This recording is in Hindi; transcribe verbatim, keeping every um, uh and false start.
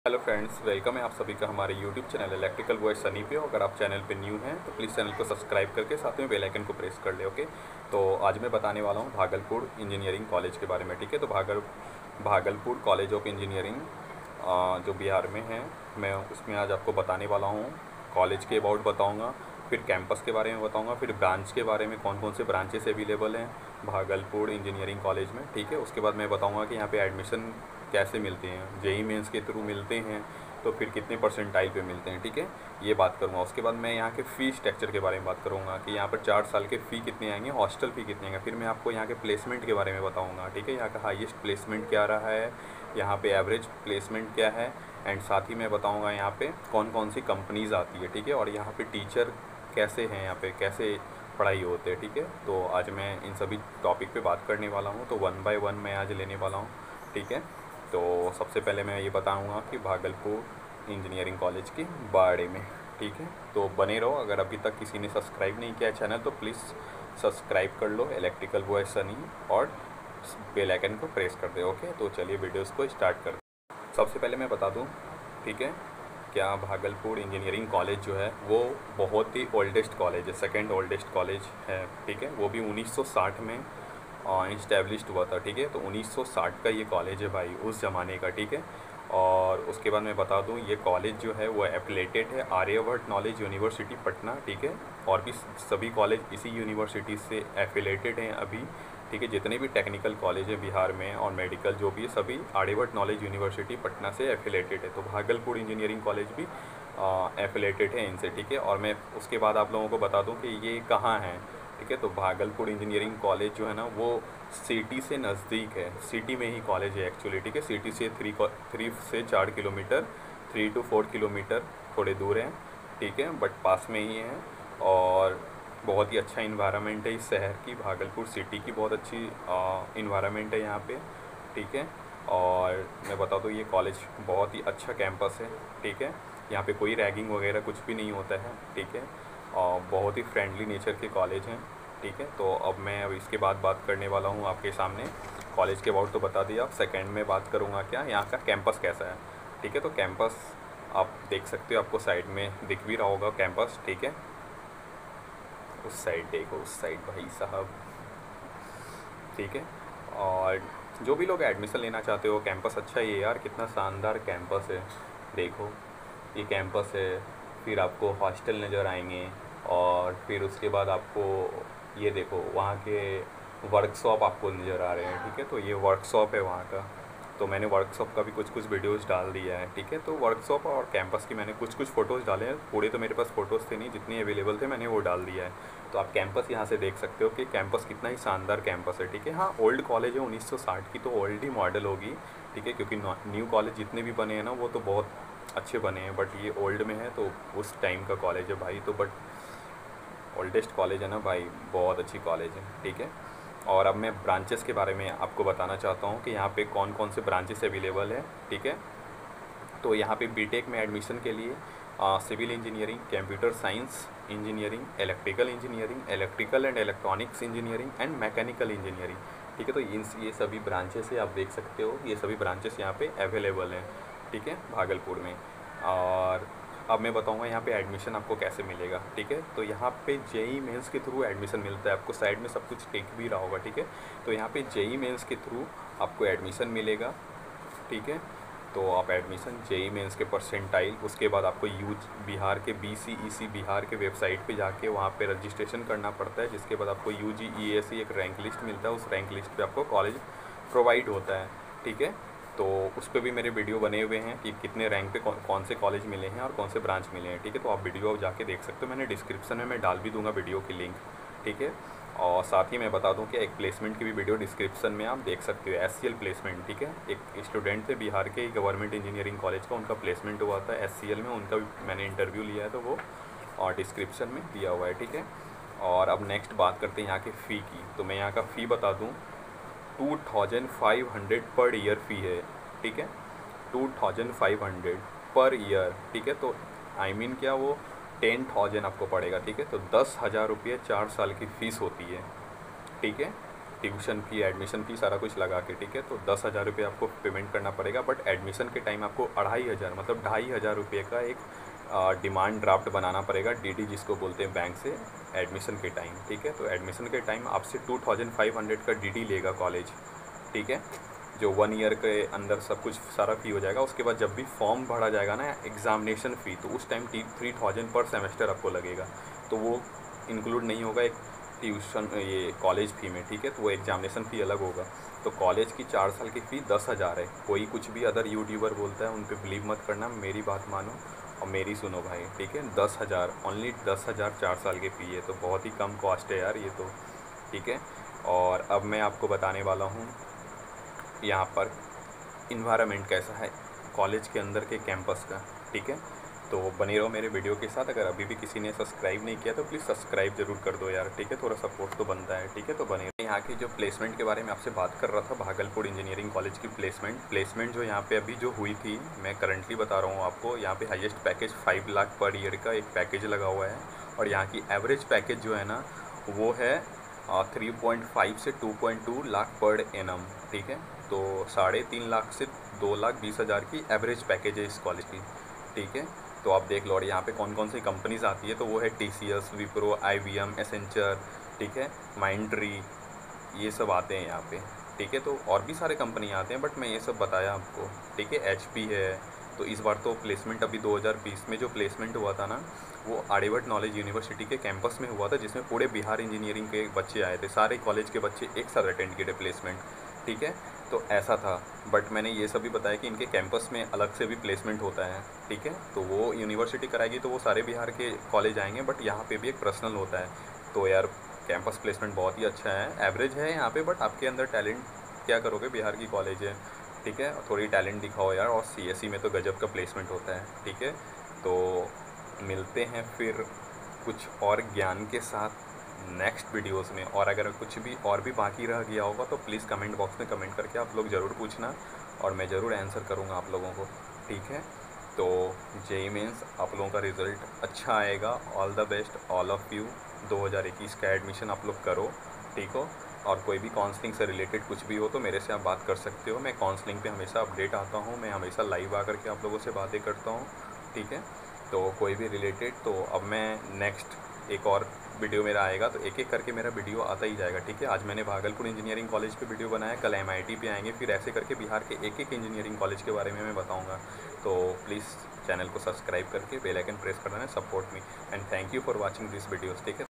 हेलो फ्रेंड्स, वेलकम है आप सभी का हमारे YouTube channel electrical boy Sunny पे। अगर आप चैनल पे न्यू हैं तो प्लीज़ चैनल को सब्सक्राइब करके साथ में बेल आइकन को प्रेस कर ले। ओके, तो आज मैं बताने वाला हूँ भागलपुर इंजीनियरिंग कॉलेज के बारे में। ठीक है, तो भागल भागलपुर कॉलेज ऑफ इंजीनियरिंग जो बिहार में है, मैं उसमें आज आपको बताने वाला हूँ। कॉलेज के अबाउट बताऊँगा, फिर कैंपस के बारे में बताऊँगा, फिर ब्रांच के बारे में कौन कौन से ब्रांचेस अवेलेबल हैं भागलपुर इंजीनियरिंग कॉलेज में। ठीक है, उसके बाद मैं बताऊँगा कि यहाँ पे एडमिशन कैसे मिलते हैं, जेई मेंस के थ्रू मिलते हैं तो फिर कितने परसेंटाइल पे मिलते हैं। ठीक है, ये बात करूँगा। उसके बाद मैं यहाँ के फ़ी स्ट्रक्चर के बारे में बात करूँगा कि यहाँ पर चार साल के फ़ी कितने आएंगे, हॉस्टल फ़ी कितने आएंगे। फिर मैं आपको यहाँ के प्लेसमेंट के बारे में बताऊँगा। ठीक है, यहाँ का हाईएस्ट प्लेसमेंट क्या रहा है, यहाँ पे एवरेज प्लेसमेंट क्या है, एंड साथ ही मैं बताऊँगा यहाँ पे कौन कौन सी कंपनीज़ आती है। ठीक है, और यहाँ पे टीचर कैसे हैं, यहाँ पे कैसे पढ़ाई होते हैं। ठीक है, तो आज मैं इन सभी टॉपिक पे बात करने वाला हूँ, तो वन बाय वन मैं आज लेने वाला हूँ। ठीक है, तो सबसे पहले मैं ये बताऊंगा कि भागलपुर इंजीनियरिंग कॉलेज के बारे में। ठीक है, तो बने रहो। अगर अभी तक किसी ने सब्सक्राइब नहीं किया है चैनल तो प्लीज़ सब्सक्राइब कर लो इलेक्ट्रिकल बॉय सनी, और बेल आइकन को प्रेस कर दे। ओके, तो चलिए वीडियोस को स्टार्ट कर। सबसे पहले मैं बता दूं, ठीक है, क्या भागलपुर इंजीनियरिंग कॉलेज जो है वो बहुत ही ओल्डेस्ट कॉलेज है, सेकेंड ओल्डेस्ट कॉलेज है। ठीक है, वो भी उन्नीस सौ साठ में इस्टेब्लिश्ड हुआ था। ठीक है, तो उन्नीस सौ साठ का ये कॉलेज है भाई, उस ज़माने का। ठीक है, और उसके बाद मैं बता दूं ये कॉलेज जो है वो एफिलेटेड है आर्यभट्ट नॉलेज यूनिवर्सिटी पटना। ठीक है, और भी सभी कॉलेज इसी यूनिवर्सिटी से एफिलेटेड हैं अभी। ठीक है, जितने भी टेक्निकल कॉलेज हैं बिहार में और मेडिकल जो भी है सभी आर्यभट्ट नॉलेज यूनिवर्सिटी पटना से एफिलेटेड है। तो भागलपुर इंजीनियरिंग कॉलेज भी एफिलेटेड है इनसे। ठीक है, और मैं उसके बाद आप लोगों को बता दूं कि ये कहाँ है। ठीक है, तो भागलपुर इंजीनियरिंग कॉलेज जो है ना वो सिटी से नज़दीक है, सिटी में ही कॉलेज है एक्चुअली। ठीक है, सिटी से थ्री थ्री से चार kilometre three two four kilometre थोड़े दूर हैं। ठीक है, बट पास में ही है, और बहुत ही अच्छा इन्वायरमेंट है इस शहर की। भागलपुर सिटी की बहुत अच्छी इन्वायरमेंट है यहाँ पे। ठीक है, और मैं बता दूँ ये कॉलेज बहुत ही अच्छा कैंपस है। ठीक है, यहाँ पे कोई रैगिंग वगैरह कुछ भी नहीं होता है। ठीक है, और बहुत ही फ्रेंडली नेचर के कॉलेज हैं। ठीक है, तो अब मैं अब इसके बाद बात करने वाला हूँ आपके सामने। कॉलेज के अबाउट तो बता दिया, अब सेकेंड में बात करूँगा क्या यहाँ का कैंपस कैसा है। ठीक है, तो कैंपस आप देख सकते हो, आपको साइड में दिख भी रहा होगा कैंपस। ठीक है, उस साइड देखो, उस साइड भाई साहब। ठीक है, और जो भी लोग एडमिशन लेना चाहते हो, कैंपस अच्छा ही है यार, कितना शानदार कैंपस है। देखो ये कैंपस है, फिर आपको हॉस्टल नज़र आएंगे, और फिर उसके बाद आपको ये देखो वहाँ के वर्कशॉप आपको नज़र आ रहे हैं। ठीक है, तो ये वर्कशॉप है वहाँ का, तो मैंने वर्कशॉप का भी कुछ कुछ वीडियोस डाल दिया है। ठीक है, तो वर्कशॉप और कैंपस की मैंने कुछ कुछ फ़ोटोज़ डाले हैं, पूरे तो मेरे पास फ़ोटोज़ थे नहीं, जितने अवेलेबल थे मैंने वो डाल दिया है। तो आप कैंपस यहाँ से देख सकते हो कि कैंपस कितना ही शानदार कैंपस है। ठीक है, हाँ ओल्ड कॉलेज है, उन्नीस सौ साठ की, तो ओल्ड ही मॉडल होगी। ठीक है, क्योंकि न्यू कॉलेज जितने भी बने हैं ना वो तो बहुत अच्छे बने हैं, बट ये ओल्ड में है तो उस टाइम का कॉलेज है भाई। तो बट ओल्डेस्ट कॉलेज है ना भाई, बहुत अच्छी कॉलेज है। ठीक है, और अब मैं ब्रांचेस के बारे में आपको बताना चाहता हूँ कि यहाँ पे कौन कौन से ब्रांचेस अवेलेबल है। ठीक है, तो यहाँ पे बीटेक में एडमिशन के लिए civil engineering, computer science engineering, electrical engineering, electrical and electronics engineering and mechanical engineering. ठीक है, तो इन ये सभी ब्रांचेस है, आप देख सकते हो ये सभी ब्रांचेस यहाँ पे अवेलेबल हैं। ठीक है, भागलपुर में। और अब मैं बताऊंगा यहाँ पे एडमिशन आपको कैसे मिलेगा। ठीक है, तो यहाँ पे जेई मेंस के थ्रू एडमिशन मिलता है आपको, साइड में सब कुछ टिक भी रहा होगा। ठीक है, तो यहाँ पे जेई मेंस के थ्रू आपको एडमिशन मिलेगा। ठीक है, तो आप एडमिशन जेई मेंस के परसेंटाइल, उसके बाद आपको यूज बिहार के बी सी ई सी बिहार के वेबसाइट पे जाके वहाँ पे रजिस्ट्रेशन करना पड़ता है, जिसके बाद आपको यू जी ई ए सी एक रैंक लिस्ट मिलता है, उस रैंक लिस्ट पे आपको कॉलेज प्रोवाइड होता है। ठीक है, तो उस पर भी मेरे वीडियो बने हुए हैं कि कितने रैंक पे कौन कौन से कॉलेज मिले हैं और कौन से ब्रांच मिले हैं। ठीक है, तो आप वीडियो जाके देख सकते हो, मैंने डिस्क्रिप्शन में मैं डाल भी दूंगा वीडियो की लिंक। ठीक है, और साथ ही मैं बता दूं कि एक प्लेसमेंट की भी वीडियो डिस्क्रिप्शन में आप देख सकते हो, एस सी एल प्लेसमेंट। ठीक है, एक स्टूडेंट थे बिहार के गवर्नमेंट इंजीनियरिंग कॉलेज का, उनका प्लेसमेंट हुआ था एस सी एल में, उनका भी मैंने इंटरव्यू लिया है, तो वो और डिस्क्रिप्शन में दिया हुआ है। ठीक है, और अब नेक्स्ट बात करते हैं यहाँ की फ़ी की। तो मैं यहाँ का फ़ी बता दूँ, two thousand five hundred per year fee है। ठीक है, two thousand five hundred per year. ठीक है, तो आई I मीन mean क्या, वो टेन थाउजेंड आपको पड़ेगा। ठीक है, तो दस हज़ार रुपये चार साल की फ़ीस होती है। ठीक है, ट्यूशन फ़ी, एडमिशन फ़ी सारा कुछ लगा के, ठीक है। तो दस हज़ार रुपये आपको पेमेंट करना पड़ेगा, बट एडमिशन के टाइम आपको अढ़ाई हज़ार मतलब ढाई हज़ार रुपये का एक डिमांड ड्राफ्ट बनाना पड़ेगा, डीडी जिसको बोलते हैं बैंक से, एडमिशन के टाइम, ठीक है। तो एडमिशन के टाइम आपसे टू थाउजेंड फाइव हंड्रेड का डीडी लेगा कॉलेज, ठीक है, जो वन ईयर के अंदर सब कुछ सारा फ़ी हो जाएगा। उसके बाद जब भी फॉर्म भरा जाएगा ना एग्ज़ामिनेशन फ़ी, तो उस टाइम टी थ्री थाउजेंड पर सेमेस्टर आपको लगेगा, तो वो इंक्लूड नहीं होगा एक ट्यूशन ये कॉलेज फ़ी में, ठीक है। तो वो एग्ज़ामिनेशन फ़ी अलग होगा। तो कॉलेज की चार साल की फ़ी दस हज़ार है। कोई कुछ भी अदर यूट्यूबर बोलता है उन पर बिलीव मत करना, मेरी बात मानो और मेरी सुनो भाई, ठीक है। दस हज़ार ओनली दस हज़ार चार साल की फ़ी है, तो बहुत ही कम कॉस्ट है यार ये तो, ठीक है। और अब मैं आपको बताने वाला हूँ यहाँ पर इन्वायरमेंट कैसा है कॉलेज के अंदर के कैंपस का, ठीक है। तो बने रहो मेरे वीडियो के साथ। अगर अभी भी किसी ने सब्सक्राइब नहीं किया तो प्लीज़ सब्सक्राइब जरूर कर दो यार, ठीक है, थोड़ा सपोर्ट तो बनता है, ठीक है। तो बने यहाँ की जो प्लेसमेंट के बारे में आपसे बात कर रहा था, भागलपुर इंजीनियरिंग कॉलेज की प्लेसमेंट प्लेसमेंट जो यहाँ पे अभी जो हुई थी, मैं करंटली बता रहा हूँ आपको। यहाँ पे highest package five lakh per year का एक पैकेज लगा हुआ है, और यहाँ की एवरेज पैकेज जो है ना वो है थ्री पॉइंट फाइव से two point two lakh per annum, ठीक है। तो साढ़े तीन लाख से दो लाख बीस हज़ार की एवरेज पैकेज है इस कॉलेज की, ठीक है। तो आप देख लो, और यहाँ पे कौन कौन सी कंपनीज आती है, तो वो है T C S, Wipro, I B M, Accenture, ठीक है, माइंडट्री, ये सब आते हैं यहाँ पे, ठीक है। तो और भी सारे कंपनी आते हैं, बट मैं ये सब बताया आपको, ठीक है। एच पी है। तो इस बार तो प्लेसमेंट अभी दो हज़ार बीस में जो प्लेसमेंट हुआ था ना, वो आर्यभट्ट नॉलेज यूनिवर्सिटी के कैंपस में हुआ था, जिसमें पूरे बिहार इंजीनियरिंग के बच्चे आए थे, सारे कॉलेज के बच्चे एक साथ अटेंड किए थे प्लेसमेंट, ठीक है। तो ऐसा था, बट मैंने ये सब भी बताया कि इनके कैंपस में अलग से भी प्लेसमेंट होता है, ठीक है। तो वो यूनिवर्सिटी कराएगी तो वो सारे बिहार के कॉलेज आएंगे, बट यहाँ पे भी एक पर्सनल होता है। तो यार कैंपस प्लेसमेंट बहुत ही अच्छा है, एवरेज है यहाँ पे, बट आपके अंदर टैलेंट क्या करोगे, बिहार की कॉलेज है, ठीक है। थोड़ी टैलेंट दिखाओ यार, और सी एस सी में तो गजब का प्लेसमेंट होता है, ठीक है। तो मिलते हैं फिर कुछ और ज्ञान के साथ नेक्स्ट वीडियोस में। और अगर कुछ भी और भी बाकी रह गया होगा तो प्लीज़ कमेंट बॉक्स में कमेंट करके आप लोग ज़रूर पूछना, और मैं ज़रूर आंसर करूँगा आप लोगों को, ठीक है। तो जेईई मेंस आप लोगों का रिज़ल्ट अच्छा आएगा। All the best all of you. दो हज़ार इक्कीस का एडमिशन आप लोग करो, ठीक हो। और कोई भी काउंसलिंग से रिलेटेड कुछ भी हो तो मेरे से आप बात कर सकते हो। मैं काउंसलिंग पे हमेशा अपडेट आता हूँ, मैं हमेशा लाइव आकर के आप लोगों से बातें करता हूँ, ठीक है। तो कोई भी रिलेटेड, तो अब मैं नेक्स्ट एक और वीडियो मेरा आएगा, तो एक एक करके मेरा वीडियो आता ही जाएगा, ठीक है। आज मैंने भागलपुर इंजीनियरिंग कॉलेज पे वीडियो बनाया, कल एम आई टी पे आएंगे, फिर ऐसे करके बिहार के एक एक इंजीनियरिंग कॉलेज के बारे में मैं बताऊंगा। तो प्लीज़ चैनल को सब्सक्राइब करके बेल आइकन प्रेस कर देना, support me, and thank you for watching this videos, ठीक है।